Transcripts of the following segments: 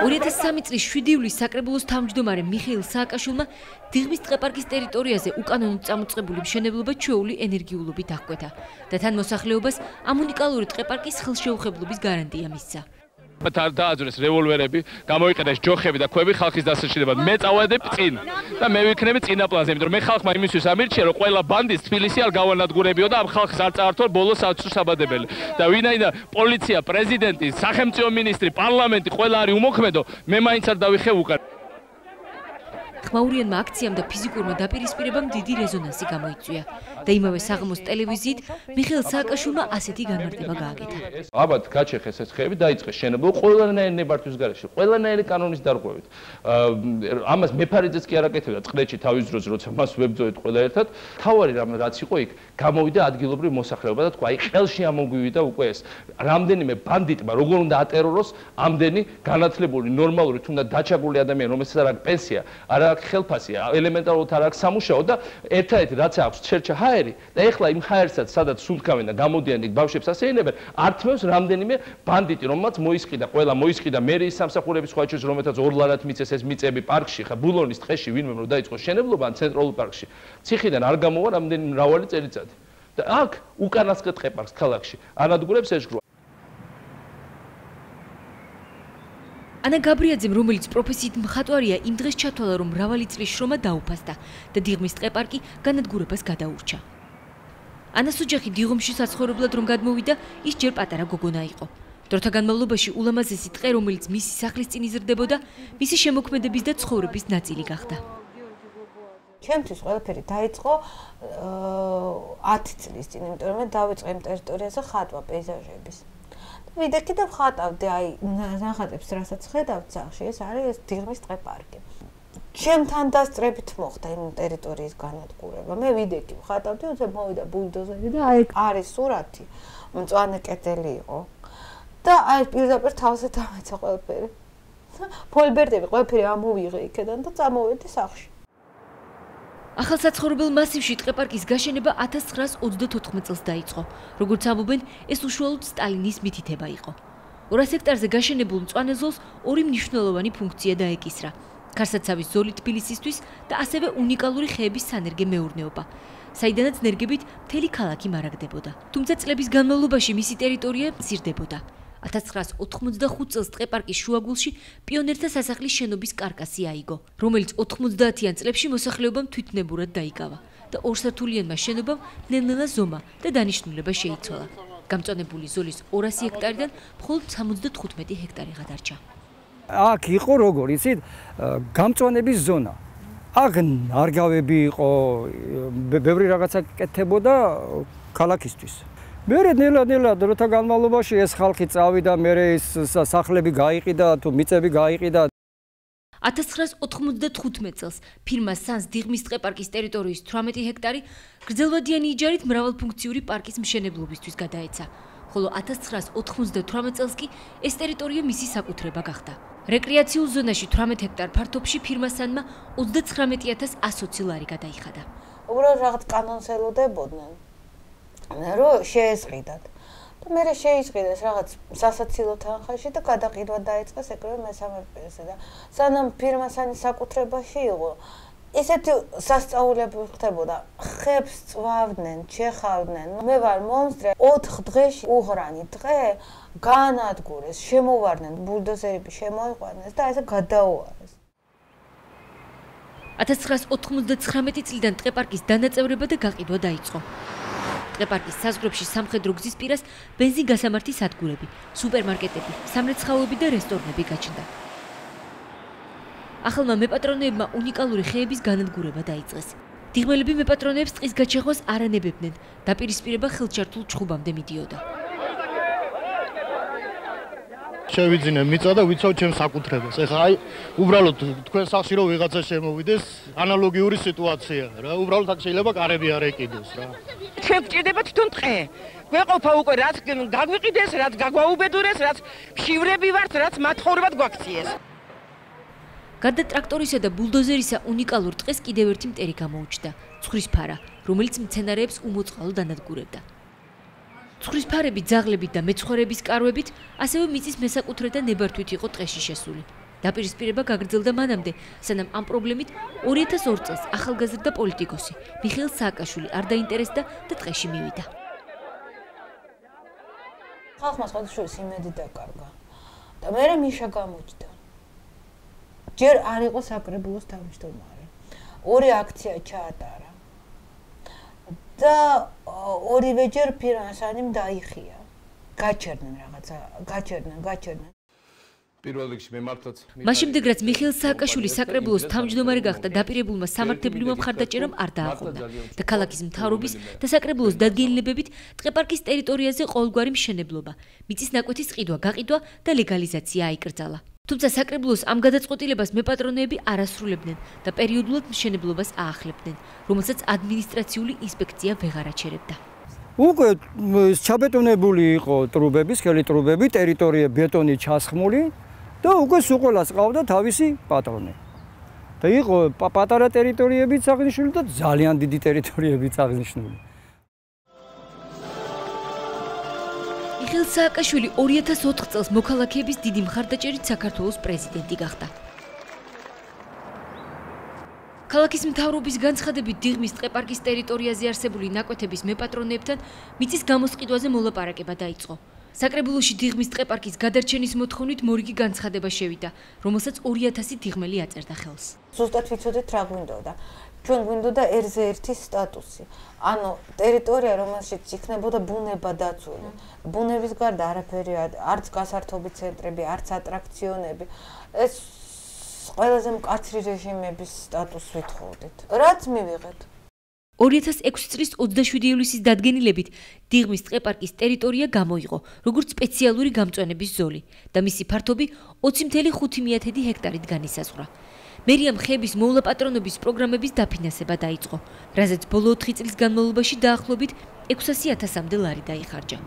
2003 წლის 7 ივლისს საკრებულოს თავმჯდომარე მიხეილ სააკაშვილმა დიღმის ტყეპარკის ტერიტორიაზე უკანონოდ წამოწყებული მშენებლობა ჩვეული ენერგიულობით აღკვეთა და თან მოსახლეობას ამ უნიკალური ტყეპარკის ხელშეუხებლობის გარანტია მისცა. დააძვრეს რევოლვერები, გამოიყენეს ჯოხები და ქვები ხალხის დასაჭირებლად. მე წავედებ წინ და მე ვიქნები წინა პლანზე, იმიტომ რომ მე ხალხმა იმისთვის ამირჩია, რომ ყველა ბანდის თბილისი არ გავანადგურებიო და ამ ხალხს არ წაართვა ბოლოს საცუსაბადებელი. და ვინაიდან პოლიცია, პრეზიდენტი, სახელმწიფო მინისტრი, პარლამენტი ყველა არის უმოქმედო, მე მაინც არ დავიხევ უკან. ხმაურიანმა აქციამ და ფიზიკურმა დაპირისპირებამ დიდი რეზონანსი გამოიწვია და იმავე საღამოს ტელევიზიით მიხეილ სააკაშვილმა ასეთი განმარტება გააკეთა. აბათ გაჩეხეს ეს ხეები, დაიწყეს შენებლობა ყველანაირი ნებართვის გარეშე, ყველანაირი კანონის დარღვევით. ამას მეფარიძეც კი არ აკეთებდა წყრეთში თავის დროს, როცა მას ვებძოეთ ყველა ერთად. თავარი რაც იყო იქ, გამოვიდა ადგილობრივ მოსახლეობა და თქვა, აი ხელში ამოგვივიდა უკვე ეს. რამდენიმე ბანდიტმა როგორ უნდა ატეროროს ამდენი განათლებული, ნორმალური, თუნდაც დაჩაგრული ადამიანი, რომელსაც არ აქვს პენსია, არ აქვს ხელფასი, ელემენტარულად არ აქვს სამუშაო და ერთადერთი რაც აქვს ჩერჩა ჰაერი და ეხლა იმ ჰაერსაც სადაც სუნთქავენ და გამოდიან იქ ბავშვებს ასეინებენ, ართმევს რამდენიმე ბანდიტი, რომელმაც მოისყიდა მერიის სამსახურების სხვა ჩვენს რომელთაც ორლარად მიწეს ეს მიწები პარკში, ხა ბულონის ტყეში ვინმე რომ დაიწყოს შენებლობა ან ცენტრალურ პარკში. ციხიდან არ გამოვა რამდენი მრავალი წელიწადი. და აქ უკანასკნელ ტყეპარკს ქალაქში ანადგურებს ეშგროვა. ანა გაბრიაძემ, რომელიც პროფესიით მხატვარია, იმ დღეს ჩათვალა, რომ მრავალი წლის შრომა დაუფასდა და დიღმის ტყეპარკი განადგურებას გადაურჩა. ანას ოჯახი დიღმში საცხოვრებლად რომ გადმოვიდა, ის ჯერ პატარა გოგონა იყო. დროთა განმავლობაში ულამაზესი ტყე, რომელიც მისი სახლის წინ იზრდებოდა, მისი შემოქმედების და ცხოვრების ნაწილი გახდა. ჩემთვის ყველაფერი დაიწყო 10 წლის წინ, იმიტომ რომ დავიწყე იმ ტერიტორიაზე ხატვა პეიზაჟების. ვიდექი და ვხატავდი, აი, ნახატებს რასაც ხედავთ სახში, ეს არის დიღმის ტყეპარკი. ჩემთან დასწრებით მოხდა იმ ტერიტორიის განადგურება. მე ვიდექი ვხატავდი, უცებ მოვიდა ბულდოზერი და აი არის სურათი, მწვანე კედელი იყო. და აი პირდაპირ თავზე დამეცა ყველაფერი. ფოლბერტები ყველაფერი ამოვიღე იქიდან და წამოვედი სახში. ახალ საცხოვრებელ მასივში ტყეპარკის გაშენება 1934 წელს დაიწყო. როგორც ამბობენ, ეს უშუალოდ სტალინის მითითება იყო. 200 ჰექტარზე გაშენებულ მწვანე ზოლს ორი მნიშვნელოვანი ფუნქცია დაეკისრა: ქარსაცავის ზოლი თბილისისთვის და ასევე უნიკალური ხეების სანერგე მეურნეობა, საიდანაც ნერგებით მთელი ქალაქი მარაგდებოდა. თუმცა წლების განმავლობაში მისი ტერიტორია მცირდებოდა. 1985 წელს ტყეპარკის შუაგულში პიონერთა სასახლის შენობის კარკასი აიგო, რომელიც 90-იან წლებში მოსახლეობამ თვითნებურად დაიკავა და ორსართულიანმა შენობამ ნელ-ნელა ზომა და დანიშნულება შეიცვალა. გამწვანებული ზოლის 200 ჰექტარიდან მხოლოდ 75 ჰექტარი გადარჩა. აქ იყო როგორ, იცით, გამწვანების ზონა. აქ ნარგავები იყო, ბევრი რაღაცა კეთებოდა ქალაქისთვის. მერე ნელა-ნელა დროთა განმავლობაში ეს ხალხი წავიდა, მერე ეს სახლები გაიყიდა, თუ მიწები გაიყიდა. 1995 წელს ფირმა სანს დიღმის ტყეპარკის ტერიტორიის 18 ჰექტარი გრძელვადიანი იჯარით მრავალფუნქციური პარკის მშენებლობისთვის გადაეცა, ხოლო 1998 წელს კი ეს ტერიტორია მისი საკუთრება გახდა. რეკრეაციულ ზონაში 18 ჰექტარ ფართობში ფირმა სანმა 99,120 ლარი გადაიხადა. უბრალოდ რაღაც კანონს ელოდებოდნენ. რომ შეესყიდათ. და მე შეისყიდეს რაღაც სასაცილო თანხაში და გადაყიდვა დაიწყეს ეგრევე მესამე პირზე და სანამ ფირმა სანის საკუთრებაში იყო, ესეთი სასწაულები ხდებოდა. ხებს წვავდნენ, ჩეხავდნენ. მე ვარ მონსტრი, 4 დღეში უღრანი დღე განადგურეს, შემოვარდნენ, ბულდოზერები შემოიყვანეს და ესე გადაუარეს. 1999 წლიდან ტყეპარკის დანაწევრება და გაყიდვა დაიწყო. ტყეპარკის საზღვრებში სამხედრო გზის პირას ბენზინგასამართი სადგურები, სუპერმარკეტები, სამრეცხაოები და რესტორნები გაჩნდა. ახალმა მეპატრონეებმა უნიკალური ხეების განადგურება დაიწყეს. დიღმელები მეპატრონეებს ტყის გაჩეხვას არ ანებებდნენ, დაპირისპირება ხელჩართულ ჩხუბამდე მიდიოდა. შევიძინე მიწა და ვიცავ ჩემს საკუთრებას. ეხლა აი უბრალოდ თქვენ სახში რომ ვიღაცა შემოვიდეს, ანალოგიური სიტუაციაა რა. უბრალოდ აქ შეიძლება კარები არ ეკიდეს რა. ჩვენ გვჭირდება თვითონ ტყე. გვეყოფა უკვე რაც გაგვიყიდეს, რაც გაგვაუბედურეს, რაც მშივრები ვართ, რაც მათხოვრებად გვაქციეს. გარდა ტრაქტორისა და ბულდოზერისა უნიკალურ ტყეს კიდევ ერთი მტერი გამოუჩნდა, ცხვრის ფარა, რომელიც მცენარეებს უმოწყალოდ ანადგურებდა. ცხვრის ფარები ძაღლებით და მეცხვარების კარვებით, ასევე მიწის მესაკუთრე და ნებართვით იყო ტყეში შესული. დაპირისპირება გაგრძელდა მანამდე, სანამ ამ პრობლემით 2002 წელს ახალგაზრდა პოლიტიკოსი მიხეილ სააკაშვილი არ დაინტერესდა და ტყეში მივიდა. ხალხმა სხვადასხვა იმედი დაკარგა და მე მიშა გამოჩნდა. ჯერ არ იყო საკრებულოს თავმჯდომარე. 2 აქცია ჩაატარა. და ორივეჯერ ფინანსანიმ დაიხია. გაჩერდნენ რაღაცა, გაჩერდნენ. პირველ რიგში მე მართლაც მაშინდე რაც მიხეილ სააკაშვილი საკრებულოს თავმჯდომარე გახდა, დაპირებულმა სამართლებრივმა მხარდაჭერამ არ დააყოვდა და ქალაქის მთავრობის და საკრებულოს დადგენილებებით ტყეპარკის ტერიტორიაზე ყოველგვარი მშენებლობა, მიწის ნაკვეთის ყიდვა, გაყიდვა და ლეგალიზაცია აიკრძალა. თუმცა საკრებულოს ამ გადაწყვეტილებას მეპატრონეები არ ასრულებდნენ და პერიოდულად მშენებლობას აახლებდნენ, რომელსაც ადმინისტრაციული ინსპექცია ვეღარ აჩერებდა. უკვე ჩაბეტონებული იყო ტრუბები, სქელი ტრუბები, ტერიტორია ბეტონით ჩასხმული და უკვე სულ ყავდა თავისი პატრონი. და იყო პატარა ტერიტორიებიც აღნიშნული და ძალიან დიდი ტერიტორიებიც აღნიშნული. მიხეილ სააკაშვილი 2004 წელს მოქალაქეების დიდი მხარდაჭერით საქართველოს პრეზიდენტი გახდა. ქალაქის მთავრობის განცხადებით დიღმის ტყეპარკის ტერიტორიაზე არსებული ნაკვეთების მეპატრონეებთან მიწის გამოსყიდვაზე მოლაპარაკება დაიწყო. საკრებულოში დიღმის ტყეპარკის გადარჩენის მოთხოვნით მორიგი განცხადება შევიდა, რომელსაც 2000 დიღმელი აწერდა ხელს. ზუსტად ვიცოდით რა გვინდოდა. ჩვენ გვინდოდა R1 სტატუსი. ანუ ტერიტორია, რომელშიც იქნებოდა ბუნება დაცული. ბუნების გარდა არაფერი, არც გასართობი ცენტრები, არც ატრაქციონები. ეს ყველაზე მკაცრი რეჟიმების სტატუსს ვითხოვდით. რაც მივიღეთ. 2006 წლის 27 ივლისის დადგენილებით დიღმის ტყეპარკის ტერიტორია გამოიყო, როგორც სპეციალური გამწვანების ზოლი და მისი ფართობი 20.5 ჰექტარით განისაზღვრა. მერიამ ხეების მოვლაპატრონობის პროგრამების დაფინანსება დაიწყო, რაზეც ბოლო 4 წლის განმავლობაში დაახლოებით 600.000-მდე ლარი დაიხარჯა.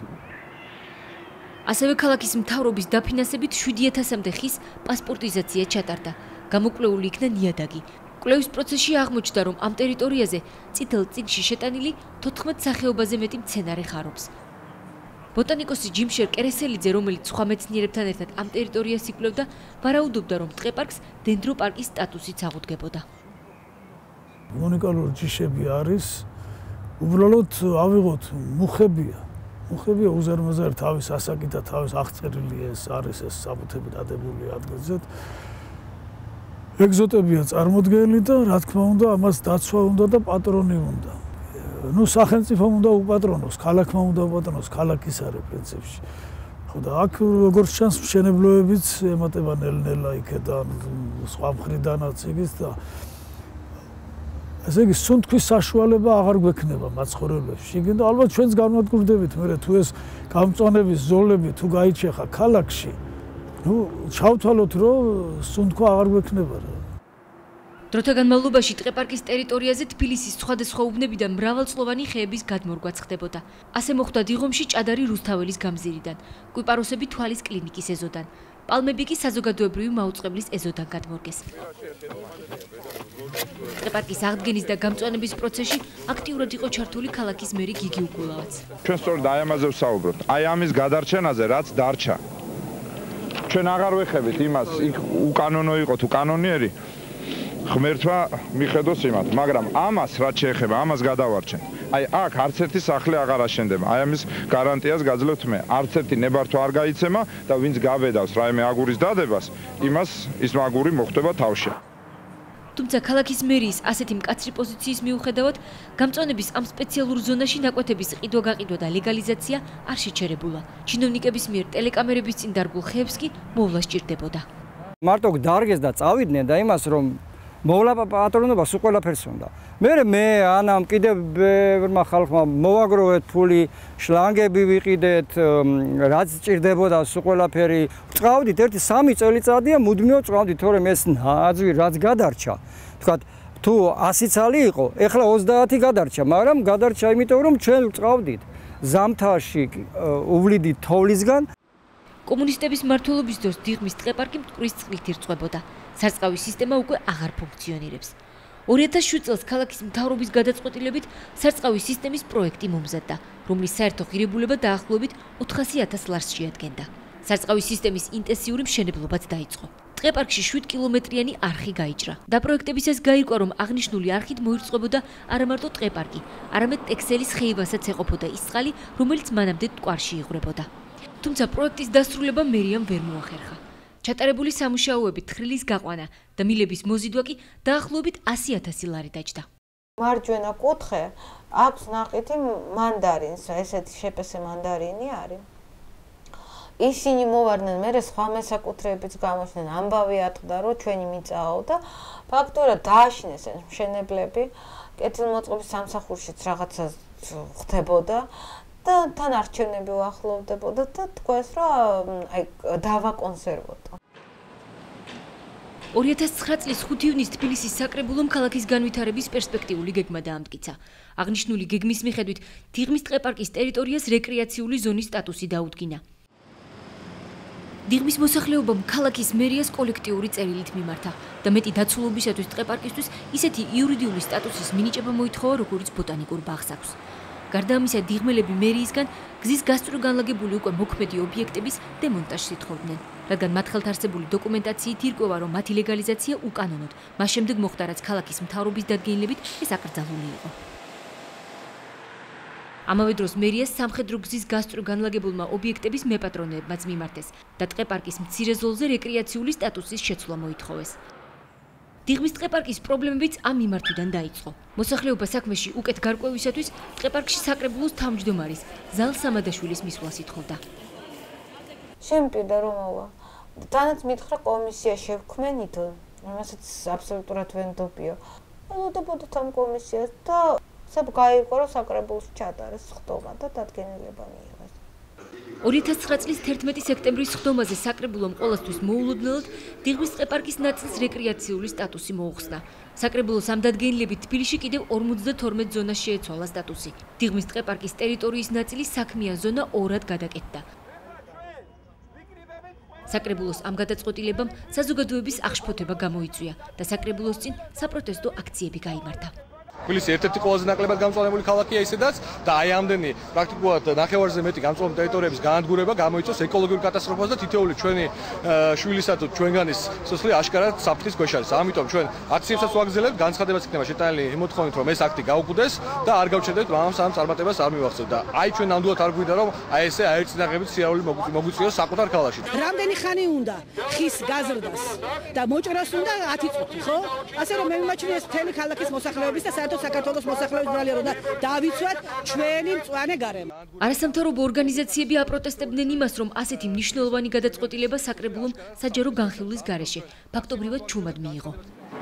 ასევე ქალაქის მთავრობის დაფინანსებით 7.000-მდე ხის პასპორტიზაცია ჩატარდა. გამოკვლეული იქნა ნიადაგი. კვლევის პროცესში აღმოჩნდა, რომ ამ ტერიტორიაზე წითელ წიგნში შეტანილი 14 სახეობაზე მეტი მცენარე ხარობს. ბოტანიკოსი ჯიმშერ კერესელიძე, რომელიც სხვა მეცნიერებთან ერთად ამ ტერიტორიას იკვლევდა, ვარაუდობდა, რომ ტყეპარკს დენდროპარკის სტატუსიც აღუდგებოდა. უნიკალური ჯიშები არის, უბრალოდ ავიღოთ მუხებია. მუხებია უზარმაზარი თავის ასაკით და თავის აღწერილი ეს არის ეს საბუთები დადებული ადგილზე. ეგზოტებია წარმოდგენილი და რა თქმა უნდა ამას დაცვა უნდა და პატრონი უნდა. ნუ სახელმწიფო უნდა უპატრონოს, ქალაქმა უნდა უპატრონოს, ქალაქის არის პრინციპში. ხო და აქ როგორც ჩანს მშენებლობებიც ემატება ნელ-ნელა იქედან სხვა მხრიდანაც იგის და ესე იგი სუნთქვის საშუალება აღარ გვექნება მაცხოვრებლებში. იქნებ ალბათ ჩვენც განვადგურდებით მე თუ ეს გამწვანების ზოლები თუ გაიჩეხა ქალაქში ნუ ჩავთვალოთ რომ სუნთქვა აღარ გვექნება რა. დროთა განმავლობაში ტყეპარკის ტერიტორიაზე თბილისის სხვადასხვა უბნებიდან მრავალწლოვანი ხეების გადმორგვაც ხდებოდა. ასე მოხდა დიღომში ჭადარი რუსთაველის გამზირიდან, კვიპაროსები თვალის კლინიკის ეზოდან, პალმები კი საზოგადოებრივი მაუწყებლის ეზოდან გადმორგეს. ტყეპარკის აღდგენის და გამწვანების პროცესში აქტიურად იყო ჩართული ქალაქის მერი გიგი უკულავაც. ჩვენ სწორედ აი ამაზე ვსაუბრობთ. აი ამის გადარჩენაზე რაც დარჩა. ჩვენ აღარ ვეხებით იმას, იქ უკანონო იყო თუ კანონიერი. ღმერთმა მიხედოს იმათ, მაგრამ ამას რაც შეეხება, ამას გადავარჩენ. აი აქ არც ერთი სახლი აღარ აშენდება. აი ამის გარანტიას გაძლევთ მე. არც ერთი ნებართვა არ გაიცემა და ვინც გაბედავს რაიმე აგურის დადებას, იმას ის აგური მოხდება თავში. თუმცა ქალაქის მერიის ასეთი მკაცრი პოზიციის მიუხედავად, გამწვანების ამ სპეციალურ ზონაში ნაკვეთების ყიდვა-გაყიდვა და ლეგალიზაცია არ შეჩერებულა. ჩინოვნიკების მიერ ტელეკამერების წინ დარგულ ხეებს კი მოვლა სჭირდებოდა. მარტო დარგეს და წავიდნენ და იმას რომ მოვლა პატრონობა სულ ყველაფერს უნდა. მე ანამ კიდევ ბევრმა ხალხმა მოვაგროვეთ ფული, შლანგები ვიყიდეთ, რაც სჭირდებოდა სულ ყველაფერი. წავდით ერთი 3 წელიწადია მუდმივად წავდით, თორემ ეს ნაძვი რაც გადარჩა. თქვათ თუ 100 ცალი იყო, ეხლა 30 გადარჩა, მაგრამ გადარჩა იმიტომ რომ ჩვენ წავდით ზამთარში უვლიდით თოვლისგან. კომუნისტების მმართველობის დროს დიღმის ტყეპარკი მტკვრის წყლით ირწყვებოდა. სარწყავი სისტემა უკვე აღარ ფუნქციონირებს. 2007 წელს ქალაქის მთავრობის გადაწყვეტილებით სარწყავი სისტემის პროექტი მომზადდა, რომლის საერთო ღირებულება დაახლოებით 400.000 ლარს შეადგენდა. სარწყავი სისტემის ინტენსიური მშენებლობაც დაიწყო. ტყეპარკში 7 კილომეტრიანი არხი გაიჭრა. დაპროექტებისას გაირკვა, რომ აღნიშნული არხით მოირწყებოდა არა მარტო ტყეპარკი, არამედ ტექსელის ხეივასაც ეყოფოდა ის წყალი, რომელიც მანამდე მტკვარში იღვრებოდა. თუმცა პროექტის დასრულება მერიამ ვერ მოახერხა. ჩატარებული სამუშაოები თხრილის გაყვანა და მილების მოზიდვა კი დაახლოებით 100,000 ლარი დაჯდა. მარჯვენა კუთხე აქვს ნაყიდი მანდარინს, ესეთი შეპესე მანდარინი არის. ისინი მოვარდნენ მერე სხვა მესაკუთრეებიც გამოჩნდნენ, ამბავი ატყდა, რომ ჩვენი მიწააო და ფაქტურად დააშინეს ეს მშენებლები, კეთილმოწყობის სამსახურშიც რაღაცა ხდებოდა და თან არჩევნები უახლოვდებოდა და თქვეს, რომ აი დავაკონსერვოთ. 2009 წლის 5 ივნისს თბილისის საკრებულომ ქალაქის განვითარების პერსპექტიული გეგმა დაამტკიცა. აღნიშნული გეგმის მიხედვით დიღმის ტყეპარკის ტერიტორიას რეკრეაციული ზონის სტატუსი დაუდგინა. დიღმის მოსახლეობამ ქალაქის მერიას კოლექტიური წერილით მიმართა და მეტი დაცულობისათვის ტყეპარკისთვის ისეთი იურიდიული სტატუსის მინიჭება მოითხოვა, როგორც ბოტანიკურ ბაღს აქვს. გარდა ამისა, დიღმელები მერიისგან გზის გასწვრივ განლაგებული უკვე მოქმედი ობიექტების დემონტაჟს ითხოვდნენ, რადგან მათ ხელთ არსებული დოკუმენტაციით ირკვევა, რომ მათი ლეგალიზაცია უკანონოდ, მას შემდეგ მოხდა, რაც ქალაქის მთავრობის დადგენილებით ეს აკრძალული იყო. ამავე დროს მერიას სამხედრო გზის გასწვრივ განლაგებულმა ობიექტების მეპატრონეებმაც მიმართეს და ტყეპარკის მცირე ზოლზე რეკრეაციული სტატუსის შეცვლა მოითხოვეს. დიღმის ტყეპარკის პრობლემებიც ამ მიმართვიდან დაიწყო. მოსახლეობა საქმეში უკეთ გარკვევისათვის ტყეპარკში საკრებულოს თავმჯდომარის ზალ სამადაშვილის მისვლას ითხოვდა. შემპირდა რომ მოვა. თანაც მითხრა კომისია შევქმნით, რომელსაც აბსოლუტურად ვენდობიო. ელოდებოდით ამ კომისიას და სამ გაირკვა, რომ საკრებულოს ჩატარეს ხდომა და დადგენილება მიიღეს. 2009 წლის 11 სექტემბრის ხდომაზე საკრებულომ ყოველთვის მოულოდნელად დიღმის ტყეპარკის ნაწილს რეკრეაციული სტატუსი მოუხსნა. საკრებულოს ამ დადგენილებით თბილისში კიდევ 52 ზონას შეეცვალა სტატუსი. დიღმის ტყეპარკის ტერიტორიის ნაწილი საქმიან ზონა ორად გადაკეთდა. საკრებულოს ამ გადაწყვეტილებამ საზოგადოების აღშფოთება გამოიწვია და საკრებულოს წინ საპროტესტო აქციები გაიმართა. თბილისი ერთ-ერთი ყველაზე ნაკლებად გამწვანებული ქალაქია ისედაც და აი ამდენი პრაქტიკულად ნახევარზე მეტი გამწვანებული ტერიტორიების განადგურება გამოიწვევს ეკოლოგიურ კატასტროფას და თითოეული ჩვენი შვილისა თუ ჩვენგანის სიცოცხლე აშკარად საფრთხის ქვეშ არის. ამიტომ ჩვენ აქციებსაც ვაგრძელებთ, განცხადებაც იქნება შეტანილი იმოთხოვნით, რომ ეს აქტი გაუკვდეს და არ გავჩერდეთ ამ წარმატებას არ მივახცევთ და აი ჩვენ ნამდვილად არ გვინდა რომ აი ესე აერწინაღებით სიარული მოგვიწვიოს საკუთარ ქალაქში. რამდენი ხანი უნდა ხის გაზრდას და მოჭრას უნდა 10 წუთი, ხო? ასე რომ მე მიმაჩნია ეს მთელი ქალაქის მოსახლეობის და საქართველოს მოსახლეობის ბრალი რომ დავიცვათ ჩვენი მწვანე გარემო. არასამთავრობო ორგანიზაციები აპროტესტებდნენ იმას, რომ ასეთი მნიშვნელოვანი გადაწყვეტილება საკრებულომ საჯარო განხილვის გარეშე ფაქტობრივად ჩუმად მიიღო.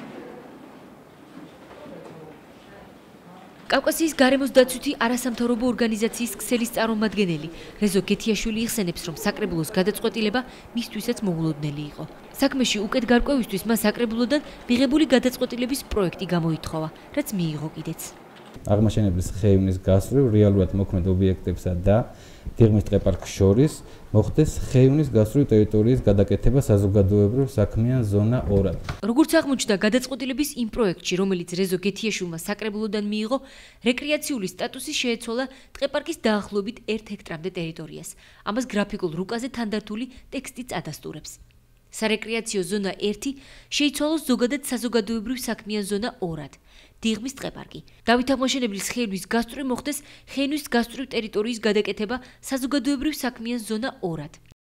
კავკასიის გარემოს დაცვითი არასამთავრობო ორგანიზაციის ქსელის წარმომადგენელი რეზო გეთიაშვილი იხსენებს, რომ საკრებულოს გადაწყვეტილება მისთვისაც მოულოდნელი იყო. საქმეში უკეთ გარკვევისთვის მას საკრებულოდან მიღებული გადაწყვეტილების პროექტი გამოითხოვა, რაც მიიღო კიდეც. აღმაშენებლის ხეივნის გასწვრივ რეალურად მოქმედ ობიექტებსა და დიღმის ტყეპარკს შორის მოხდეს ხეივნის გასწვრივ ტერიტორიის გადაკეთება საზოგადოებრივ საქმიან ზონა 2-ად. როგორც აღმოჩნდა გადაწყვეტილების იმ პროექტში, რომელიც რეზო გეთიაშვილმა საკრებულოდან მიიღო, რეკრეაციული სტატუსი შეეცვალა ტყეპარკის დაახლოებით 1 ჰექტრამდე ტერიტორიას. ამას გრაფიკულ რუკაზე თანდართული ტექსტიც ადასტურებს. სარეკრეაციო ზონა 1 შეიცვალოს ზოგადად საზოგადოებრივ საქმიან ზონა 2-ad. დიღმის ტყეპარკი. დავით აღმაშენებლის ხეივნის გასწვრივ მოხდეს ხეივნის გასწვრივ ტერიტორიის გადაკეთება საზოგადოებრივ საქმიან ზონა 2-ad.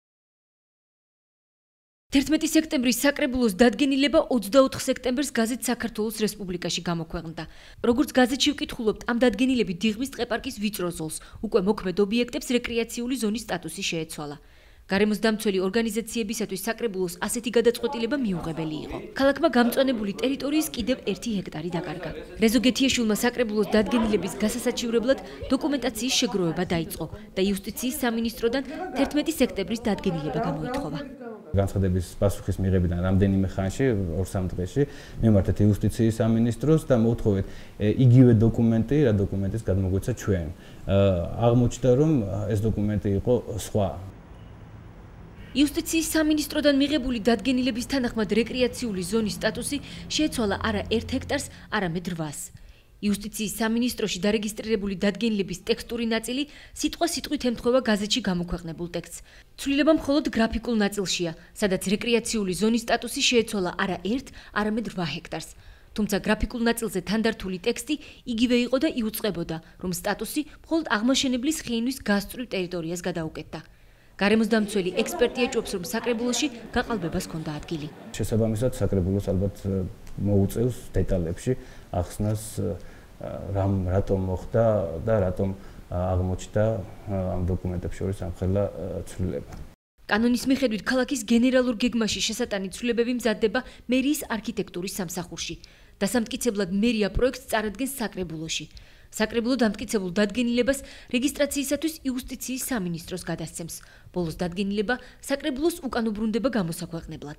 11 სექტემბრის საკრებულოს დადგენილება 24 სექტემბერს გაზეთ საქართველოს რესპუბლიკაში გამოქვეყნდა. როგორც გაზეთში ვკითხულობთ, ამ დადგენილებით დიღმის ტყეპარკის ვიწრო ზოლს უკვე მოქმედ ობიექტებს რეკრეაციული ზონის სტატუსი შეეცვალა. გარემოს დამცველი ორგანიზაციებისათვის საკრებულოს ასეთი გადაწყვეტილება მიუღებელი იყო. ქალაქმა გამწვანებული ტერიტორიის კიდევ 1 ჰექტარი დაკარგა. რეზო გეთიაშვილმა საკრებულოს დადგენილების გასასაჩივრებლად დოკუმენტაციის შეგროვება დაიწყო და იუსტიციის სამინისტროდან 11 სექტემბრის დადგენილება გამოითხოვა. განცხადების პასუხის მიღებიდან რამდენიმე ხანში, 2-3 დღეში, მივმართეთ იუსტიციის სამინისტროს და მოვთხოვეთ იგივე დოკუმენტი, რა დოკუმენტის გადმოგვეცა ჩვენ. აღმოჩნდა, რომ ეს დოკუმენტი იყო სხვა. იუსტიციის სამინისტროდან მიღებული დადგენილების თანახმად რეკრეაციული ზონის სტატუსი შეეცვალა არა 1 ჰექტარს, არამედ 8-ს. იუსტიციის სამინისტროში დარეგისტრირებული დადგენილების ტექსტური ნაწილი სიტყვა-სიტყვით ემთხვევა გაზეთში გამოქვეყნებულ ტექსტს. ცვლილება მხოლოდ გრაფიკულ ნაწილშია, სადაც რეკრეაციული ზონის სტატუსი შეეცვალა არა 1, არამედ 8 ჰექტარს. თუმცა გრაფიკულ ნაწილზე თანდართული ტექსტი იგივე იყო და იუწყებოდა, რომ სტატუსი მხოლოდ აღმაშენებლის ხეინის გასწვრივ ტერიტორიას გადაუკეთდა. გარემოსდამცველი ექსპერტი ეჭვობს, რომ საკრებულოში გაყალბებას ჰქონდა ადგილი. შესაბამისად, საკრებულოს ალბათ მოუწევს დეტალებში ახსნას რატომ მოხდა და რატომ აღმოჩნდა ამ დოკუმენტებს შორის ამხელა ცვლილება. კანონის მიხედვით ქალაქის გენერალურ გეგმაში შესატანი ცვლილებები მზადდება მერიის არქიტექტურის სამსახურში. დასამტკიცებლად მერია პროექტს წარადგენს საკრებულოში. საკრებულო დამტკიცებულ დადგენილებას რეგისტრაციისათვის იუსტიციის სამინისტროს გადასცემს. ბოლოს დადგენილება საკრებულოს უკან უბრუნდება გამოსაქვეყნებლად.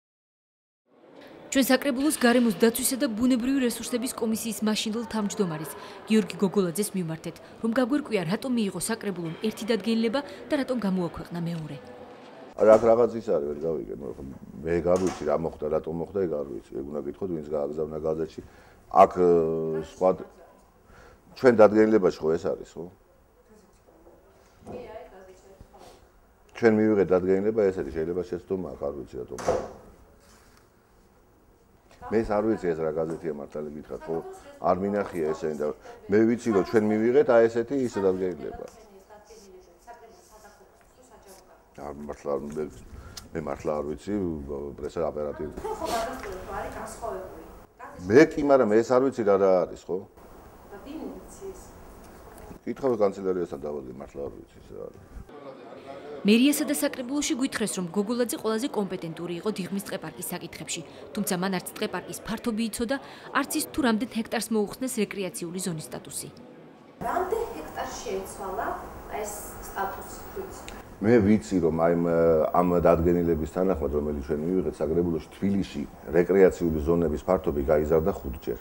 ჩვენ საკრებულოს გარემოს დაცვისა და ბუნებრივი რესურსების კომისიის მაშინდელ თავმჯდომარის გიორგი გოგოლაძეს მივმართეთ, რომ გაგვერკვია რატომ მიიღო საკრებულომ ერთი დადგენილება და რატომ გამოაქვეყნა მეორე. რაღაც ის არის, ვერ გავიგე, მე გავიცი რა მოხდა, რატომ მოხდა, ეგ არ ვიცი. ეგ უნდა გითხოთ, ვინც გააგზავნა გაზეთში. აქ სხვა ჩვენ დადგენილებაში ხო ეს არის, ხო? ჩვენ მივიღეთ დადგენილება ესეთი, შეიძლება შეცდომა აქ არ ვიცი რატომ. მე არ ვიცი ეს რა გაზეთია მართალი გითხრათ, ხო? არ მინახია ესენი და მე ვიცი რომ ჩვენ მივიღეთ აი ესეთი ის დადგენილება. არ მართლა მე მართლა არ ვიცი პრესა ოპერატივი. მე კი, მაგრამ ეს არ ვიცი რა არის, ხო? კითხავ კანცელერიასთან დავადი, მართლა არ ვიცი ეს რა არის. მერიასა და საკრებულოში გვითხრეს, რომ გოგოლაძე ყველაზე კომპეტენტური იყო დიღმის ტყეპარკის საკითხებში, თუმცა მან არც ტყეპარკის ფართობი იცოდა, არც ის თუ რამდენ ჰექტარს მოუხსნეს რეკრეაციული ზონის სტატუსი. რამდენ ჰექტარს შეეცვალა ეს სტატუსი? მე ვიცი რომ აი ამ დადგენილების თანახმად, რომელიც ჩვენ მივიღეთ საკრებულოში, თბილისში რეკრეაციული ზონების ფართობი გაიზარდა 5-ჯერ.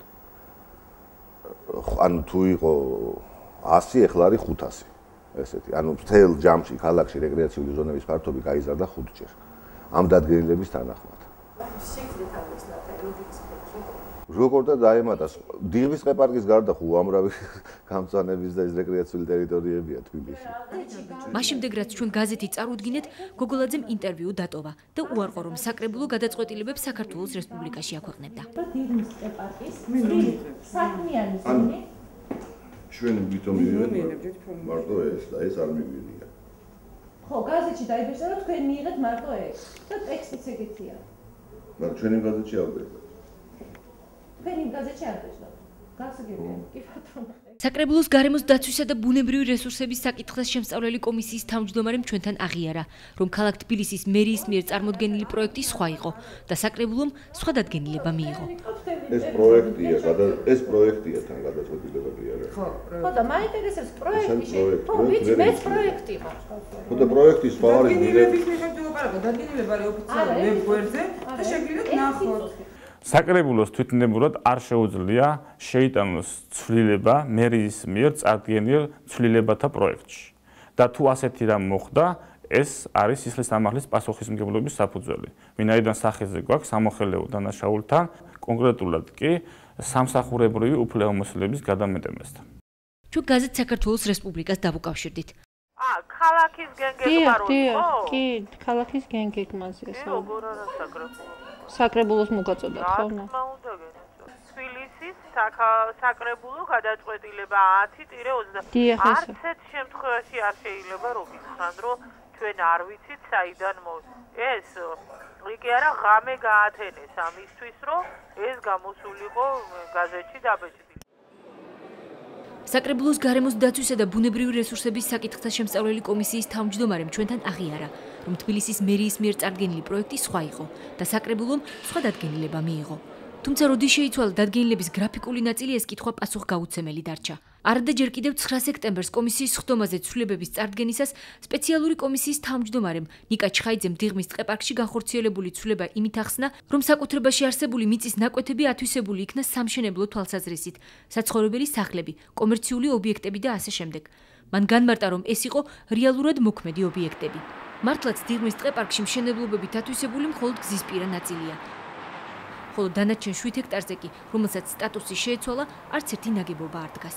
ანუ თუ იყო 100, ეხლა არის 500. ესეთი, ანუ მთელ ჯამში ქალაქში რეკრეაციული ზონების ფართობი გაიზარდა 5-ჯერ. ამ დადგენილების თანახმად. როგორ და დაემატა დიღმის ტყეპარკის გარდა ხო უამრავი გამწვანების და ეს რეკრეაციული ტერიტორიებია თბილისში. მაშინდე რაც ჩვენ გაზეთი წარუდგინეთ, გოგოლაძემ ინტერვიუ დატოვა და უარყო, რომ საკრებულო გადაწყვეტილებებს საქართველოს რესპუბლიკაში აქვეყნებდა. დიღმის ტყეპარკის საქმიანი ზონი ჩვენ ვითომ მივიღეთ მარტო ეს და ეს არ მიგვიღია. ხო, გაზეთში დაიბეჭდა რომ თქვენ მიიღეთ მარტო ეს და ტექსტიც ეგეთია. მაგრამ ჩვენ იმ გაზეთში არ ვიყავით. თქვენ იმ გაზეთში არ ვიყავით. გასაგებია, კი ბატონო. საკრებულოს გარემოს დაცვისა და ბუნებრივი რესურსების საკითხის შემსწავლელი კომისიის თავმჯდომარემ ჩვენთან აღიარა, რომ ქალაქ თბილისის მერიის მიერ წარმოდგენილი პროექტი სხვა იყო და საკრებულომ სხვა დადგენილება მიიღო. ეს პროექტია, ეს პროექტია თან გადაწყვეტილება კი არა. ხო, და მაინტერესებს პროექტი. ხო, ვიცი, მეც პროექტი მაქვს. ხო, და პროექტი სხვა არის. დადგენილების მიხედვით ლაპარაკობ, დადგენილება არის ოფიციალური ვებგვერდზე და შეგიძლიათ ნახოთ. საკრებულოს თვითნებურად არ შეუძლია შეიტანოს ცვლილება მერიის მიერ წარდგენილ ცვლილებათა პროექტში. და თუ ასეთი რამ მოხდა, ეს არის სისხლის სამართლის პასუხისმგებლობის საფუძველი. ვინაიდან სახეზე გვაქვს სამოხელეო დანაშაულთან, კონკრეტულად კი სამსახურებრივი უფლებამოსილების გადამეტებასთან. ჩვენ გაზეთ საქართველოს რესპუბლიკას დავუკავშირდით. ქალაქის გენგეგმარო. კი, ქალაქის გენგეგმაზე ეს. როგორ არა საკრებულო? საკრებულოს მოგაწოდათ ხო? თბილისის საკრებულო გადაწყვეტილება 10-20. არც ერთ შემთხვევაში არ შეიძლება რომ გითხრათ, რომ ჩვენ არ ვიცით საიდან ეს იგი არა ღამე გაათენეს ამისთვის, რომ ეს გამოსულიყო გაზეთში დაბეჭდი. საკრებულოს გარემოს დაცვისა და ბუნებრივი რესურსების საკითხთა შემსწავლელი კომისიის თავმჯდომარემ ჩვენთან აღიარა, რომ თბილისის მერიის მიერ წარდგენილი პროექტი სხვა იყო და საკრებულომ სხვა დადგენილება მიიღო. თუმცა როდის შეიცვალა დადგენილების გრაფიკული ნაწილი, ეს კითხვა პასუხგაუცემელი დარჩა. არადა ჯერ კიდევ 9 სექტემბერს კომისიის ხდომაზე ცვლილებების წარდგენისას სპეციალური კომისიის თავმჯდომარემ ნიკა ჩხაიძემ დიღმის ტყეპარკში განხორციელებული ცვლილება იმით ახსნა, რომ საკუთრებაში არსებული მიწის ნაკვეთები ათვისებული იქნა სამშენებლო თვალსაზრისით, საცხოვრებელი სახლები, კომერციული ობიექტები და ასე შემდეგ. მან განმარტა, რომ ეს იყო რეალურად მოქმედი ობიექტები. მართლაც დიღმის ტყეპარკში მშენებლობებით ათვისებული მხოლოდ გზისპირა ნაწილია. ხოლო დანარჩენ 7 ჰექტარზე კი, რომელსაც სტატუსი შეეცვალა, არც ერთი ნაგებობა არ დგას.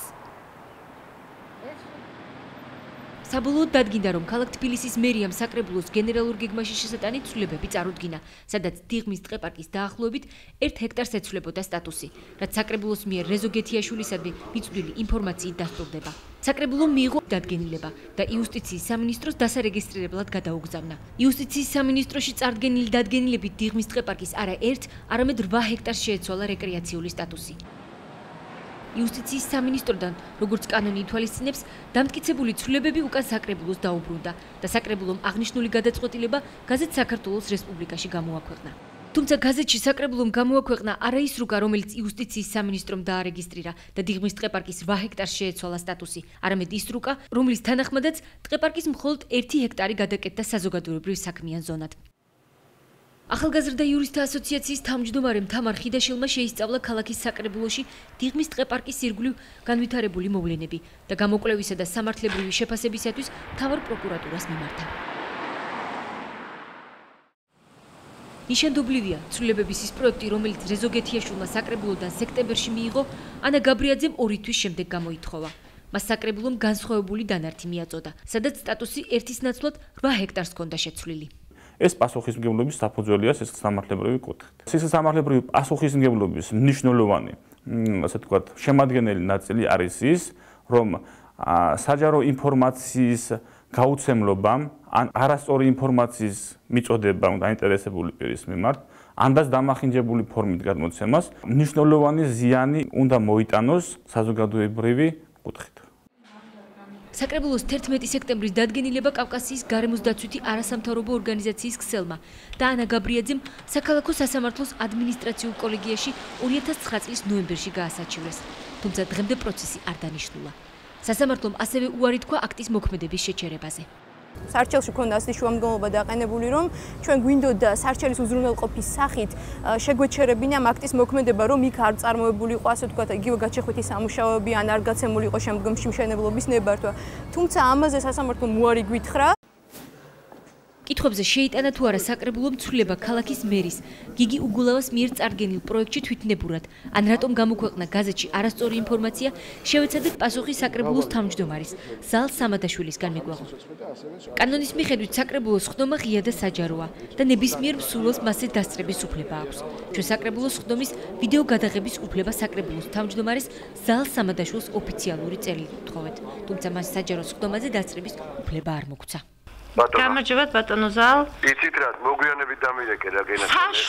საბოლოოდ დადგინდა, რომ ქალაქ თბილისის მერიამ საკრებულოს გენერალურ გეგმაში შესატანით ცვლილებები წარუდგინა, სადაც დიღმის ტყეპარკის დაახლოებით 1 ჰექტარს ეცვლებოდა სტატუსი, რაც საკრებულოს მიერ რეზო გეთიაშვილისადმი მიწვდილი ინფორმაციით დასტურდება. საკრებულომ მიიღო დადგენილება და იუსტიციის სამინისტროს დასარეგისტრირებლად გადაუგზავნა. იუსტიციის სამინისტროში წარდგენილი დადგენილებით დიღმის ტყეპარკის არა 1, არამედ 8 ჰექტარს შეეცვალა რეკრეაციული სტატუსი. იუსტიციის სამინისტროდან, როგორც კანონი ითვალისწინებს, დამტკიცებული ცვლილებები უკან საკრებულოს დაუბრუნდა და საკრებულომ აღნიშნული გადაწყვეტილება გაზეთ საქართველოს რესპუბლიკაში გამოაქვეყნა. თუმცა გაზეთში საკრებულომ გამოაქვეყნა არა ის რუკა, რომელიც იუსტიციის სამინისტრომ დაარეგისტრირა და დიღმის ტყეპარკის 8 ჰექტარს შეეცვალა სტატუსი, არამედ ის რუკა, რომლის თანახმადაც ტყეპარკის მხოლოდ 1 ჰექტარი გადაკეთდა საზოგადოებრივ საქმიან ზონად. ახალგაზრდა იურისტთა ასოციაციის თავმჯდომარემ თამარ ხიდაშილმა შეისწავლა ქალაქის საკრებულოში დიღმის ტყეპარკის ირგვლივ განვითარებული მოვლენები და გამოკვლევისა და სამართლებრივი შეფასებისათვის მთავარ პროკურატურას მიმართა. ნიშანდობლივია, ცვლილებების ის პროექტი, რომელიც რეზო გეთიაშვილმა საკრებულოდან სექტემბერში მიიღო, ანა გაბრიაძემ 2 თვის შემდეგ გამოითხოვა. მას საკრებულომ განსხვავებული დანართი მიაწოდა, სადაც სტატუსი 1-ის ნაცვლად 8 ჰექტარს ჰქონდა შეცვლილი. ეს პასუხისმგებლობის საფუძველია სისხლსამართლებრივი კუთხით. სისხლსამართლებრივი პასუხისმგებლობის მნიშვნელოვანი, ასე ვთქვათ, შემადგენელი ნაწილი არის ის, რომ საჯარო ინფორმაციის გაუცემლობამ ან არასწორი ინფორმაციის მიწოდებამ დაინტერესებული პირის მიმართ, ანდაც დამახინჯებული ფორმით გადმოცემას, მნიშვნელოვანი ზიანი უნდა მოიტანოს საზოგადოებრივი კუთხით. საკრებულოს 11 სექტემბრის დადგენილება კავკასიის გარემოს დაცვითი არასამთავრობო ორგანიზაციის ქსელმა და ანა გაბრიაძემ საქალაქო სასამართლოს ადმინისტრაციულ კოლეგიაში 2009 წლის ნოემბერში გაასაჩივრეს, თუმცა დღემდე პროცესი არ დანიშნულა. სასამართლომ ასევე უარი თქვა აქტის მოქმედების შეჩერებაზე. სარჩელში ქონდა ასეთი შუამდგომლობა დაყენებული, რომ ჩვენ გვინდოდა სარჩელის უზრუნველყოფის სახით შეგვეჩერებინა ამ აქტის მოქმედება, რომ იქ არ წარმოებული იყო, ასე ვთქვათ, იგივე გაჩეხვითი სამუშაოები ან არ გაცემული იყო შემდგომში მშენებლობის ნებართვა. თუმცა ამაზე სასამართლომ უარი გვითხრა. კითხვებზე შეიტანა თუ არა საკრებულომ ცვლილება ქალაქის მერის გიგი უგულავას მიერ წარდგენილ პროექტში თვითნებურად, ან რატომ გამოქვეყნა გაზეთში არასწორი ინფორმაცია, შევეცადეთ პასუხი საკრებულოს თავმჯდომარის ზალ სამადაშვილისგან მიგვეღო. კანონის მიხედვით საკრებულოს ხდომა ღია და საჯაროა და ნებისმიერ მსურველს მასზე დასწრების უფლება აქვს. ჩვენ საკრებულოს ხდომის ვიდეო გადაღების უფლება საკრებულოს თავმჯდომარის ზალ სამადაშვილს ოფიციალური წერილით ვთხოვეთ, თუმცა მას საჯაროს ხდომაზე დასწრების უფლება არ მოგცა. გამარჯობათ ბატონო ზალ. იცით რა, მოგვიანებით დამირეკე რა გენახა.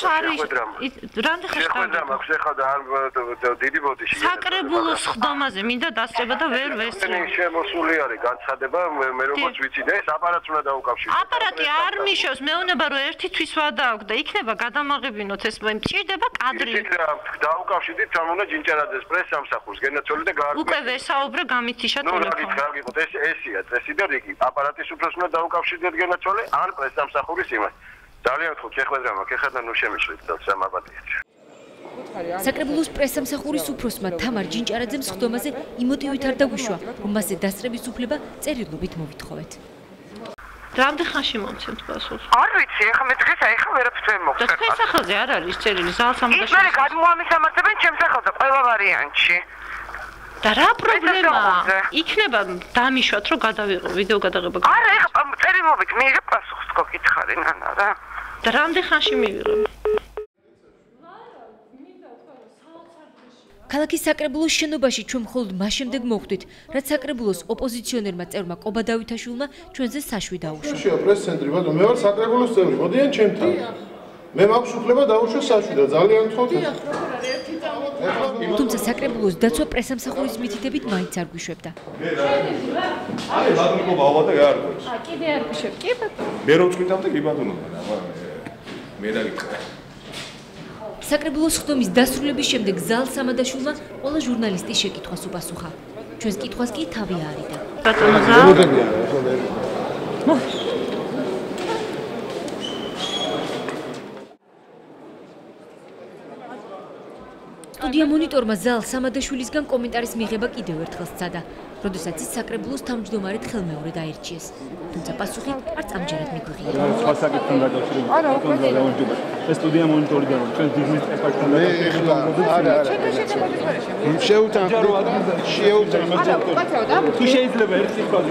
რამდენი ხანი შეხვედრა მაქვს ახლა და არ დიდი ბოდიში. საკრებულოს ხდომაზე მინდა დასწრება და ვერ ვესწრებ. შემოსული არის განცხადება, მე როგორც ვიცი და ეს აპარატს უნდა დაუკავშირო. აპარატი არ მიშევს, მეუბნება რომ 1 თვის ვადა აქვს და იქნება გადამაღებინოთ ეს მჭირდება კადრი. იცით რა, დაუკავშირდით თამუნა ჯინჭარაძეს პრესსამსახურს გენაცვლი და გააკეთე. უკვე ვესაუბრე გამითიშა ტელეფონი. ნუ გაგიყოთ ესია წესი და რიგი. აპარატის უფროს უნდა დაუკავშირდეთ გენაცვლი ან პრესსამსახურის იმას. ძალიან ვთქვი, შეხვედრა მაქვს, ეხლა ნუ შემიშვით და სამაბადიეთ. საკრებულოს პრესსამსახურის უფროსმა თამარ ჯინჭარაძემ ხდომაზე იმოტივით არ დაგვიშვა, რომ მასზე დასწრების უფლება წერილობით მოვითხოვეთ. რამდენ ხანში მომცემთ პასუხს? არ ვიცი, ახლა მე დღეს ახლა ვერაფერს ვერ მოგხსნა. და თქვენ სახელზე არ არის წერილი ზალ სამადაშვილის? ის მე გადმოამისამართებენ ჩემს სახელზე ყველა ვარიანტში. და რა პრობლემაა? იქნება დამიშვათ რომ გადავიღო ვიდეო გადაღება. არა, ახლა წერილობით მიიღე პასუხს თქო გითხარი ნანა რა. და რამდენ ხანში მივიღებ? ქალაქის საკრებულოს შენობაში ჩვენ მხოლოდ მას შემდეგ მოხვდით, რაც საკრებულოს ოპოზიციონერმა წევრმა ყობა დავითაშვილმა ჩვენზე საშვი დაუშვა. შეა პრეს-ცენტრი ბატონო, მე ვარ საკრებულოს წევრი, მოდიან ჩემთან. მე მაქვს უფლება დავუშვა საშვი და ძალიან ვთხოვთ. თუმცა საკრებულოს დაცვა პრესსამსახურის მითითებით მაინც არ გვიშვებდა. აი ბატონო ყობა და არ გვაქვს. კიდე არ გვიშვებ, კი ბატონო. მე რომ წვითამდე კი ბატონო, მე დაგიწყე. საკრებულოს ხდომის დასრულების შემდეგ ზალ სამადაშვილმა ყველა ჟურნალისტის შეკითხვას უპასუხა. ჩვენს კითხვას კი თავი არიდა. ბატონო ზალ. სტუდია მონიტორმა ზალ სამადაშვილისგან კომენტარის მიღება კიდევ ერთხელ სცადა, როდესაც ის საკრებულოს თავმჯდომარედ ხელმეორედ აირჩიეს. თუმცა პასუხი არც ამჯერად მიგვიღია. სხვა საკითხთან დაკავშირებით. არა, უკვე ეს სტუდია მონიტორიდან რომ ჩვენ დიზნის ეფექტთან დაკავშირებით თუ შეიძლება ერთი ფაზი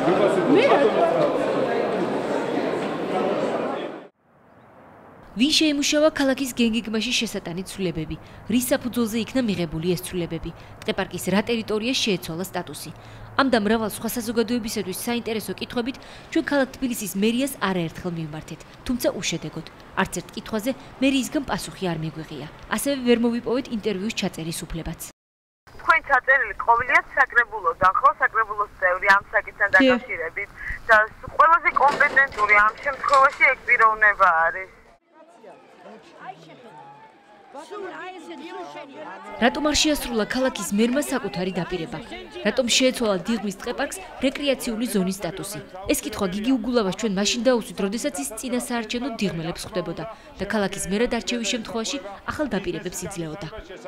ვინ შეიმუშავა ქალაქის გენგიგმაში შესატანი ცვლილებები? რის საფუძველზე იქნა მიღებული ეს ცვლილებები? ტყეპარკის რა ტერიტორიას შეეცვალა სტატუსი? ამ და მრავალ სხვა საზოგადოებისათვის საინტერესო კითხვებით ჩვენ ქალაქ თბილისის მერიას არაერთხელ მივმართეთ, თუმცა უშედეგოდ. არც ერთ კითხვაზე მერიისგან პასუხი არ მიგვიღია. ასევე ვერ მოვიპოვეთ ინტერვიუს ჩაწერის უფლებაც. თქვენ ჩაწერილი ყოველიათ საკრებულოდან, ხო, საკრებულოს წევრი ამ საკითხთან დაკავშირებით და ყველაზე კომპეტენტური ამ შემთხვევაში ეგ პიროვნება არის. რატომ არ შეასრულა ქალაქის მერმა საკუთარი დაპირება? რატომ შეეცვალა დიღმის ტყეპარკს რეკრეაციული ზონის სტატუსი? ეს კითხვა გიგი უგულავას ჩვენ მაშინ დაუსვით, როდესაც ის წინასაარჩევნო დიღმელებს ხვდებოდა და ქალაქის მერად არჩევის შემთხვევაში ახალ დაპირებებს იძლეოდა.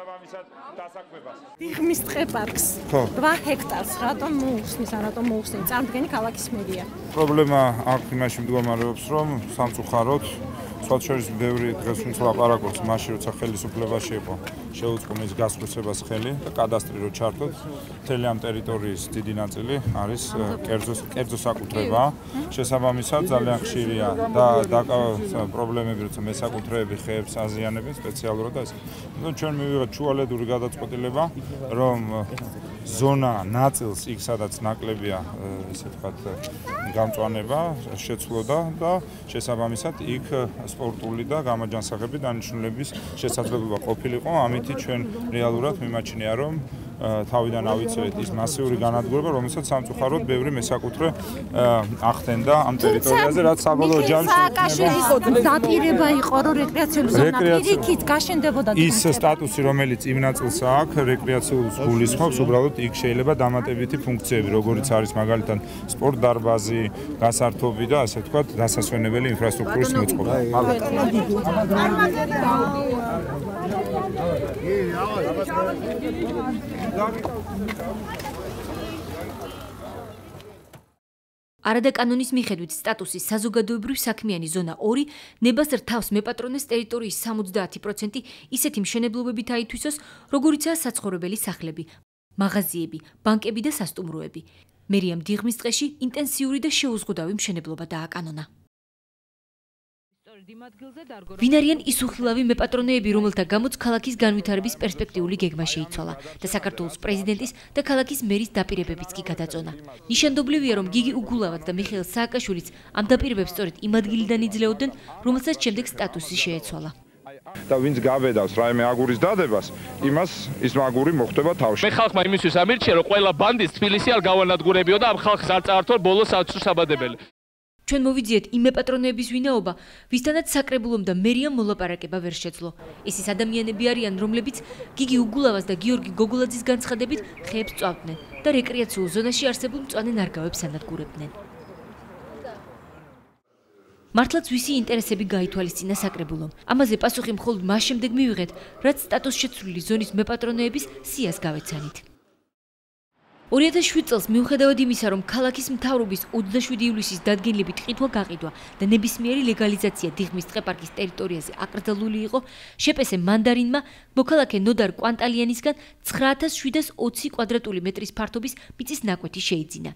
დიღმის ტყეპარკს 8 ჰექტარს რატომ მოუხსნის, რატომ მოუხსნით? წარდგენი ქალაქის მერია. პრობლემა აქ იმაში მდგომარეობს, რომ სამწუხაროდ სოციალიზმის ბევრი დღეს ვინც ლაპარაკობს, მაშინ როცა ხელისუფლებაში იყო, შეუწყო მის გასხვისებას ხელი და კადასტრი რო ჩართოთ, მთელი ამ ტერიტორიის დიდი ნაწილი არის კერძო საკუთრება. შესაბამისად ძალიან ხშირია და პრობლემები, როცა მესაკუთრეები ხეებს აზიანებენ სპეციალურად და ესე. ნუ ჩვენ მივიღეთ ჩუალედური გადაწყვეტილება, რომ ზონა ნაწილს იქ სადაც ნაკლებია, ესე ვთქვათ, გამწვანება შეცვლოდა და შესაბამისად იქ სპორტული და გამაჯანსაღები დანიშნულების შესაძლებლობა ყოფილიყო. ამით ჩვენ რეალურად მიმაჩნია, რომ თავიდან ავიცეთ ის მასიური განადგურება, რომელსაც სამწუხაროდ ბევრი მესაკუთრე ახდენდა ამ ტერიტორიაზე, რაც საბოლოო ჯამში დაპირება იყო, რომ რეკრეაციული ზონა იქით გაშენდებოდა. ის სტატუსი, რომელიც იმ ნაწილს აქვს, რეკრეაციულს გულისხმობს, უბრალოდ იქ შეიძლება დამატებითი ფუნქციები, როგორიც არის მაგალითად სპორტ დარბაზი, გასართობი და ასე ვთქვათ, დასასვენებელი ინფრასტრუქტურის მოწყობა. არადაკანონის მიხედვით სტატუსის საზოგადოებრივ საქმიანი ზონა 2 ნებას რთავს მეპატრონეს ტერიტორიის 70% ისეთი მშენებლობებით აითვისოს, როგორიცაა საცხოვრებელი სახლები, მაღაზიები, ბანკები და სასტუმროები. მერიამ დიღმის ტყეში ინტენსიური და შეუზღუდავი მშენებლობა დააკანონა. ვინ არიან ის უხილავი მეპატრონეები, რომელთა გამოც ქალაქის განვითარების პერსპექტიული გეგმა შეიცვალა და საქართველოს პრეზიდენტის და ქალაქის მერის დაპირებებიც კი გადაწონა. ნიშანდობლივია, რომ გიგი უგულავაც და მიხეილ სააკაშვილიც ამ დაპირებებს სწორედ იმ ადგილიდან იძლეოდნენ, რომელსაც შემდეგ სტატუსი შეეცვალა. და ვინც გაბედავს რაიმე აგურის დადებას, იმას ის მაგური მოხდება თავში. მე ხალხმა იმისთვის ამირჩია, რომ ყველა ბანდის თბილისი არ გავანადგურებიო და ამ ხალხს არ წაართო ბოლოს საცრუსაბადებელი. ჩვენ მოვიძიეთ იმ მეპატრონეების ვინაობა, ვისთანაც საკრებულომ და მერიამ მოლაპარაკება ვერ შეძლო. ეს ის ადამიანები არიან, რომლებიც გიგი უგულავას და გიორგი გოგოლაძის განცხადებით ხეებს წვავდნენ და რეკრეაციულ ზონაში არსებულ მწვანე ნარგავებს ანადგურებდნენ. მართლაც ვისი ინტერესები გაითვალისწინა საკრებულომ. ამაზე პასუხი მხოლოდ მას შემდეგ მივიღეთ, რაც სტატუს შეცვლილი ზონის მეპატრონეების სიას გავეცანით. 2007 წელს მიუხედავად იმისა, რომ ქალაქის მთავრობის 27 ივლისის დადგენილებით ყიდვა გაყიდვა და ნებისმიერი ლეგალიზაცია დიღმის ტყეპარკის ტერიტორიაზე აკრძალული იყო, შეპესე მანდარინმა მოქალაქე ნოდარ კვანტალიანისგან 9720 კვადრატული მეტრის ფართობის მიწის ნაკვეთი შეიძინა.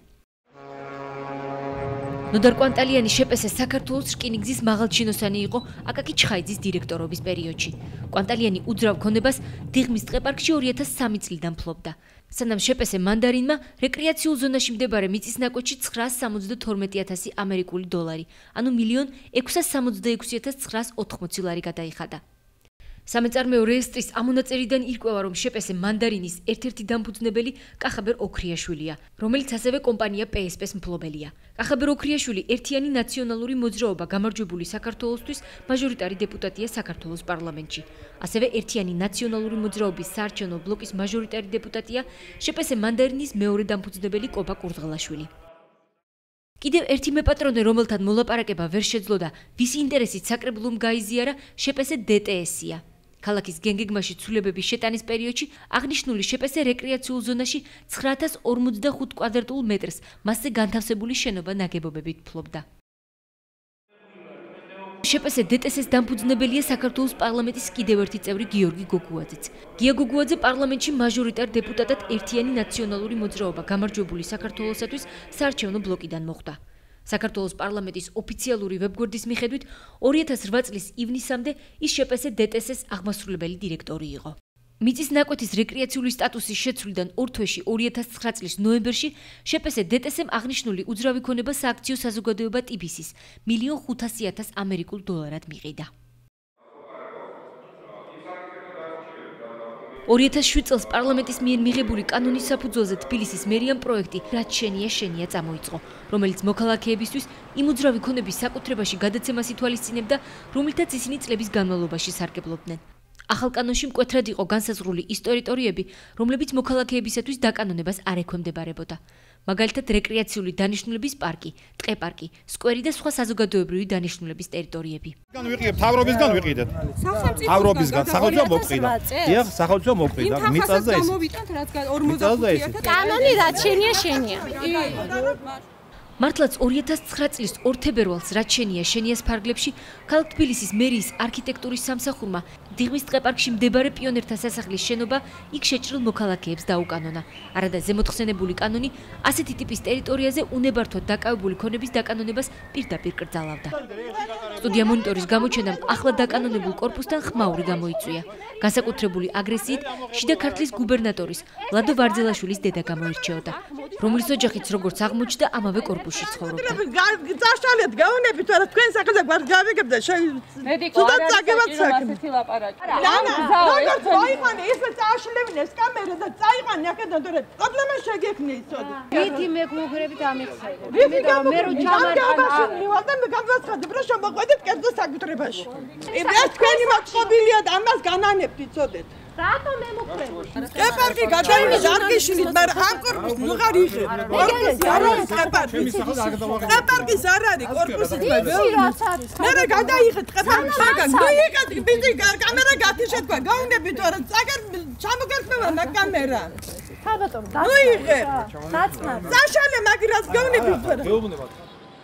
ნოდარ კვანტალიანი შეპესე საქართველოს რკინიგზის მაღალჩინოსანი იყო აკაკი ჩხაიძის დირექტორობის პერიოდში. კვანტალიანი უძრავ ქონებას დიღმის ტყეპარკში 2003 წლიდან ფლობდა. სანამ შეპესე მანდარინმა რეკრეაციულ ზონაში მდებარე მიწის ნაკვეთში 972,000 ამერიკული დოლარი, ანუ 1,666,980 ლარი გადაიხადა. სამეწარმეო რეესტრის ამონაწერიდან ირკვევა, რომ შეპესე მანდარინის ერთ-ერთი დამფუძნებელი კახაბერ ოქრიაშვილია, რომელიც ასევე კომპანია PSP-ს მფლობელია. კახაბერ ოქრიაშვილი ერთიანი ნაციონალური მოძრაობა გამარჯვებული საქართველოსთვის მაჟორიტარი დეპუტატია საქართველოს პარლამენტში. ასევე ერთიანი ნაციონალური მოძრაობის საარჩევნო ბლოკის მაჟორიტარი დეპუტატია შეპესე მანდარინის მეორე დამფუძნებელი კობა კურდღელაშვილი. კიდევ ერთი მეპატრონე, რომელთან მოლაპარაკება ვერ შეძლო და ვის ინტერესით საკრებულომ გაიზიარა, შეპესე DTS-ია. ქალაქის გენგეგმაში ცვლილებების შეტანის პერიოდში აღნიშნული შეპესე რეკრეაციულ ზონაში 945 კვადრატულ მეტრს მასზე განთავსებული შენობა ნაგებობებით ფლობდა. შეპესე დეტესეს დამფუძნებელია საქართველოს პარლამენტის კიდევ ერთი წევრი გიორგი გოგუაძეც. გია გოგუაძე პარლამენტში მაჟორიტარ დეპუტატად ერთიანი ნაციონალური მოძრაობა გამარჯვებული საქართველოსათვის საარჩევნო ბლოკიდან მოხვდა. საქართველოს პარლამენტის ოფიციალური ვებგვერდის მიხედვით 2008 წლის ივნისამდე ის შეპესე დეტესეს აღმასრულებელი დირექტორი იყო. მიწის ნაკვეთის რეკრეაციული სტატუსის შეცვლიდან 2 თვეში 2009 წლის ნოემბერში შეპესე დეტესემ აღნიშნული უძრავი ქონება სააქციო საზოგადოება TBC-ის $1,500,000 ამერიკულ დოლარად მიყიდა. 2007 წელს პარლამენტის მიერ მიღებული კანონის საფუძველზე თბილისის მერიამ პროექტი რაც შენია შენია წამოიწყო, რომელიც მოქალაქეებისთვის იმ უძრავი ქონების საკუთრებაში გადაცემას ითვალისწინებდა, რომლითაც ისინი წლების განმავლობაში სარგებლობდნენ. ახალ კანონში მკვეთრად იყო განსაზღვრული ის ტერიტორიები, რომლებიც მოქალაქეებისათვის დაკანონებას არ ექვემდებარებოდა. მაგალითად, რეკრეაციული დანიშნულების პარკი, ტყეპარკი, სკვერი და სხვა საზოგადოებრივი დანიშნულების ტერიტორიები. ვიყიდეთ, თავრობისგან ვიყიდეთ. თავრობისგან, სახელმწიფო მოკიდა. დიახ, სახელმწიფო მოკიდა. მიწაზე ეს. კანონი რაც შენია შენია. მართლაც 2009 წლის 2 თებერვალს რაც შენია შენიას ფარგლებში ქალაქ თბილისის მერიის არქიტექტურის სამსახურმა დიღმის ტყეპარკში მდებარე პიონერთა სასახლის შენობა იქ შეჭრილ მოქალაქეებს დაუკანონა. არადა ზემოთხსენებული კანონი ასეთი ტიპის ტერიტორიაზე უნებართვად დაკავებული ქონების დაკანონებას პირდაპირ კრძალავდა. სტუდია მონიტორის გამოჩენამ ახლა დაკანონებულ კორპუსთან ხმაური გამოიწვია. განსაკუთრებული აგრესიით შიდა ქართლის გუბერნატორის ლადო ვარძელაშვილის დედა გამოირჩეოდა, რომლის ოჯახიც როგორც აღმოჩნდა ამავე კორპუსში ცხოვრობდა. წაშალეთ გაუნებით არა თქვენ სახელზე გვარ გავიგებდა სუდა წაგებად საქმე. როგორც მოიყანე ისე წაშლევინე ეს კამერა და წაიყანე აქედან თორე პრობლემა შეგექმნი იცოდი. ვიდი მეგუგრებით ამიხსენე. მე რო ჩამარყა და მე გამვაცხადებ რომ შემოყვედეთ კერძო საკუთრებაში. ეს თქვენი მოწყობილია და ამას განანებთ იცოდეთ. რატომ მემუქრებო? ტყეპარკი გადაიღეს არქიშვილით, მაგრამ ამ კორპუსს ნუღარ იღებ. კორპუსი არ არის ტყეპარკი. ტყეპარკის არ არის კორპუსი. მე გადაიღე ტყეპარკს, მაგრამ მოიგეთ ბიძი კამერა გათიშეთ თქვა. გაუნდებით არა, წაგერ ჩამოგერთმევა მაგ კამერა. საბატონო, მოიღე. დაწნა. წაშალე მაგირას გაუნდებით არა. გეუბნებათ.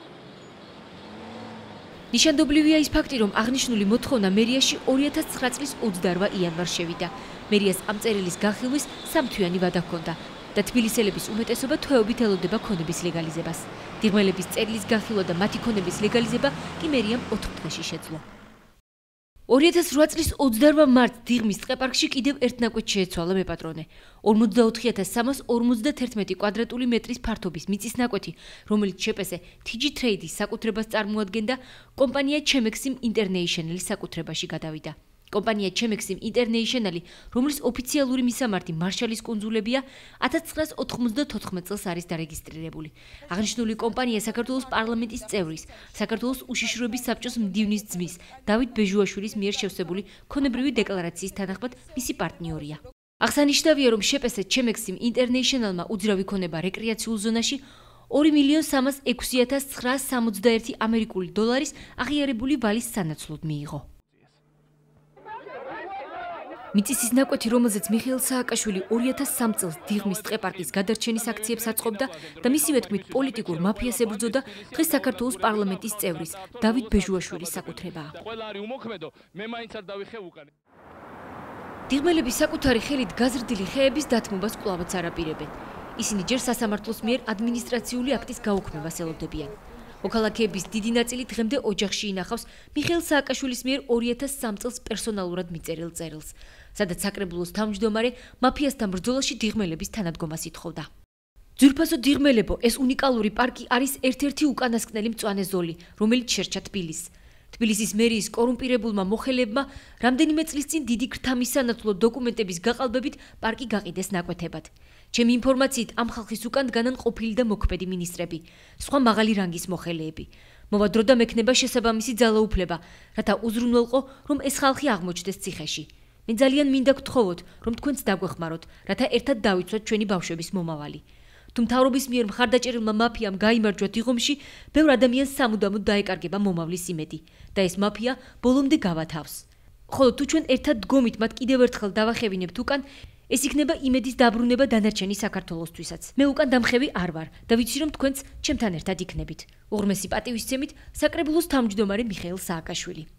ნიშანდობლივია ის ფაქტი, რომ აღნიშნული მოთხოვნა მერიაში 2009 წლის 28 იანვარს შევიდა. მერიას ამ წერილის განხილვის 3 თვიანი ვადა ჰქონდა და თბილისელების უმეტესობა თვეობით ელოდება ქონების ლეგალიზებას. დიღმელების წერილის განხილვა და მათი ქონების ლეგალიზება კი მერიამ 4 დღეში შეძლო. 2008 წლის 28 მარტს დიღმის ტყეპარკში კიდევ ერთ ნაკვეთს შეეცვალა მეპატრონე. 44351 კვადრატული მეტრის ფართობის მიწის ნაკვეთი, რომელიც შეპესე TG Trade-ის საკუთრებას წარმოადგენდა, კომპანია Chemexim International-ის საკუთრებაში გადავიდა. კომპანია Chemexim International, რომლის ოფიციალური მისამართი მარშალის კუნძულებია, 1994 წელს არის დარეგისტრირებული. აღნიშნული კომპანია საქართველოს პარლამენტის წევრის, საქართველოს უშიშროების საბჭოს მდივნის ძმის, დავით ბეჟუაშვილის მიერ შევსებული ქონებრივი დეკლარაციის თანახმად მისი პარტნიორია. აღსანიშნავია, რომ შეპესე Chemexim International-მა უძრავი ქონება რეკრეაციულ ზონაში $2,306,961 ამერიკული დოლარის აღიარებული ვალის სანაცვლოდ მიიღო. მიწის ნაკვეთი, რომელზეც მიხეილ სააკაშვილი 2003 წელს დიღმის ტყეპარკის გადარჩენის აქციებს აწყობდა და მისივე თქმით პოლიტიკურ მაფიას ებრძოდა, დღეს საქართველოს პარლამენტის წევრის დავით ბეჟუაშვილის საკუთრებაა. დიღმელები საკუთარი ხელით გაზრდილი ხეების დათმობას კვლავაც არ აპირებენ. ისინი ჯერ სასამართლოს მიერ ადმინისტრაციული აქტის გაუქმებას ელოდებიან. მოქალაქეების დიდი ნაწილი დღემდე ოჯახში ინახავს მიხეილ სააკაშვილის მიერ 2003 წელს პერსონალურად მიწერილ წერილს, სადაც საკრებულოს თავმჯდომარე მაფიასთან ბრძოლაში დიღმელების თანადგომას ითხოვდა. ძვირფასო დიღმელებო, ეს უნიკალური პარკი არის ერთ-ერთი უკანასკნელი მწვანე ზოლი, რომელიც შერჩა თბილისს. თბილისის მერიის კორუმპირებულმა მოხელებმა რამდენიმე წლის წინ დიდი ქრთამისანაცვლო დოკუმენტების გაყალბებით პარკი გაყიდეს ნაკვეთებად. ჩემი ინფორმაციით ამ ხალხის უკან დგანან ყოფილი და მოქმედი მინისტრები, სხვა მაღალი რანგის მოხელეები. მოვა დრო და მექნება შესაბამისი ძალაუფლება, რათა უზრუნველყო, რომ ეს ხალხი აღმოჩნდეს ციხეში. მე ძალიან მინდა გთხოვოთ, რომ თქვენც დაგვეხმაროთ, რათა ერთად დავიცვათ ჩვენი ბავშვების მომავალი. თუ მთავრობის მიერ მხარდაჭერილმა მაფიამ გაიმარჯვა დიღომში, ბევრ ადამიანს სამუდამოდ დაეკარგება მომავლის იმედი და ეს მაფია ბოლომდე გავათავს. ხოლო თუ ჩვენ ერთად დგომით მათ კიდევ ერთხელ დავახევინებთ უკან, ეს იქნება იმედის დაბრუნება დანარჩენი საქართველოსთვისაც. მე უკან დამხევი არ ვარ და ვიცი რომ თქვენც ჩემთან ერთად იქნებით. უღრმესი პატივისცემით საკრებულოს თავმჯდომარე მიხეილ სააკაშვილი.